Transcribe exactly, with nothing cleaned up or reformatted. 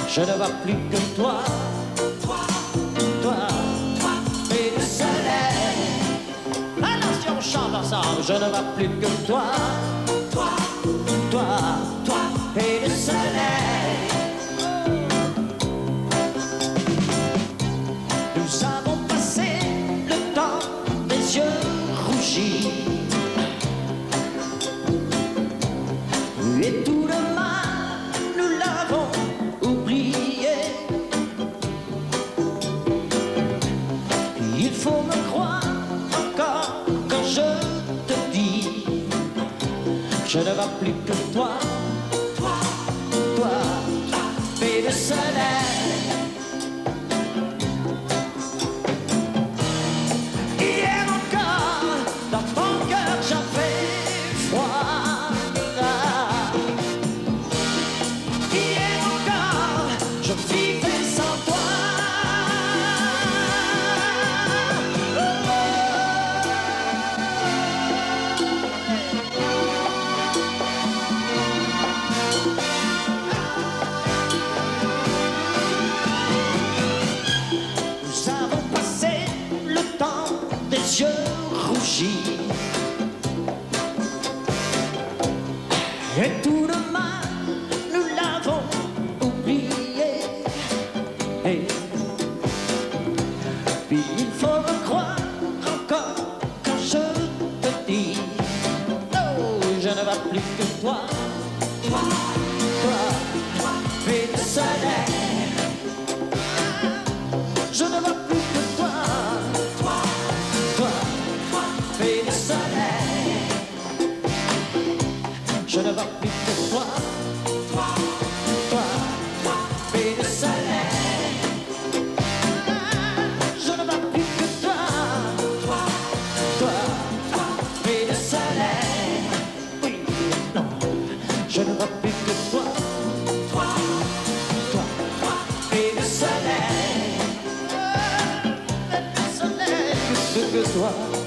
Je ne vois plus que toi, toi, toi, toi, et le soleil. Alors si on chante ensemble, je ne vois plus que toi, toi, toi, toi, et le soleil. Nous avons passé le temps des yeux rougis et tout le mal, nous l'avons oublié. Il faut me croire encore quand je te dis, je ne vois plus que toi, toi, toi, et le soleil. Hier encore, dans mon cœur j'avais froid. Hier encore, je vivais sans toi. Nous avons passé le temps des yeux rougis et tout le mal, nous l'avons oublié. Et puis il faut me croire encore quand je te dis, oh, je ne vois plus que toi, toi, toi, toi, et le soleil. Je ne vois plus que toi, toi, toi, toi, et le soleil. Je ne vois plus que toi, toi, toi, toi, et le soleil. Je ne vois plus que toi, toi, toi, toi, et le soleil. Oui, non, je ne vois plus que toi, toi, toi, toi, et le soleil. Le soleil, que, que toi.